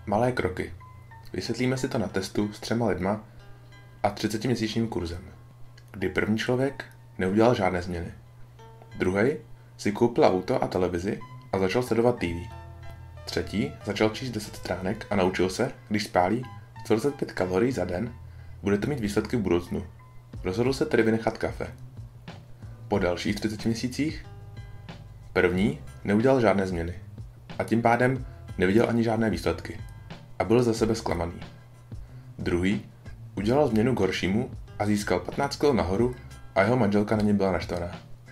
Malé kroky. Vysvětlíme si to na testu s 3 lidma a 30měsíčním kurzem, kdy první člověk neudělal žádné změny. Druhý si koupil auto a televizi a začal sledovat TV. Třetí začal číst 10 stránek a naučil se, když spálí 45 kalorií za den, bude to mít výsledky v budoucnu. Rozhodl se tedy vynechat kafe. Po dalších 30 měsících první neudělal žádné změny a tím pádem neviděl ani žádné výsledky a byl ze sebe zklamaný. Druhý udělal změnu k horšímu a získal 15 kg nahoru a jeho manželka na něj byla naštvaná.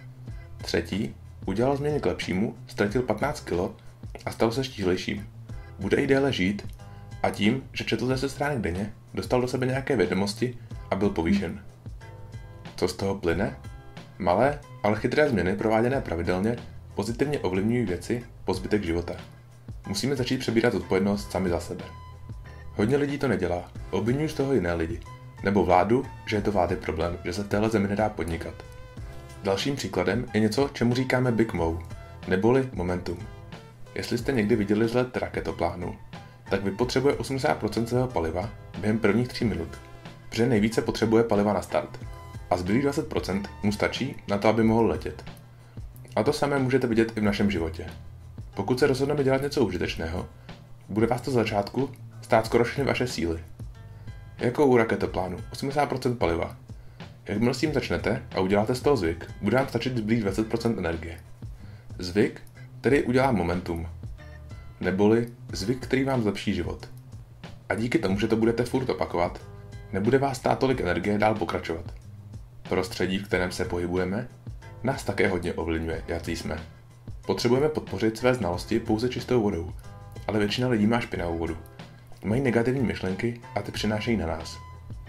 Třetí udělal změny k lepšímu, ztratil 15 kg a stal se štíhlejším. Bude i déle žít a tím, že četl 10 stránek denně, dostal do sebe nějaké vědomosti a byl povýšen. Co z toho plyne? Malé, ale chytré změny prováděné pravidelně pozitivně ovlivňují věci po zbytek života. Musíme začít přebírat odpovědnost sami za sebe. Hodně lidí to nedělá, obviňují z toho jiné lidi, nebo vládu, že je to vlády problém, že se v téhle zemi nedá podnikat. Dalším příkladem je něco, čemu říkáme Big Mo, neboli momentum. Jestli jste někdy viděli vzlet raketoplánu, tak vypotřebuje 80% svého paliva během prvních 3 minut, protože nejvíce potřebuje paliva na start. A zbylých 20% mu stačí na to, aby mohl letět. A to samé můžete vidět i v našem životě. Pokud se rozhodneme dělat něco užitečného, bude vás to z začátku stát skoro všechny vaše síly. Jako u raketoplánu, 80% paliva. Jakmile s tím začnete a uděláte z toho zvyk, bude vám stačit zbylých 20% energie. Zvyk tedy udělá momentum, neboli zvyk, který vám zlepší život. A díky tomu, že to budete furt opakovat, nebude vás stát tolik energie dál pokračovat. Prostředí, v kterém se pohybujeme, nás také hodně ovlivňuje, jací jsme. Potřebujeme podpořit své znalosti pouze čistou vodou, ale většina lidí má špinavou vodu. Mají negativní myšlenky a ty přinášejí na nás.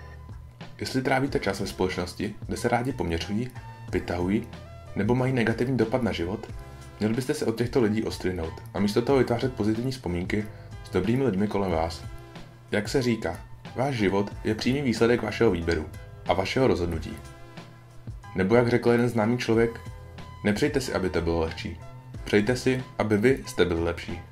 Jestli trávíte čas ve společnosti, kde se rádi poměřují, vytahují nebo mají negativní dopad na život, měli byste se od těchto lidí odstřihnout a místo toho vytvářet pozitivní vzpomínky s dobrými lidmi kolem vás. Jak se říká, váš život je přímý výsledek vašeho výběru a vašeho rozhodnutí. Nebo jak řekl jeden známý člověk, nepřejte si, aby to bylo lehčí. Přejte si, aby vy jste byli lepší.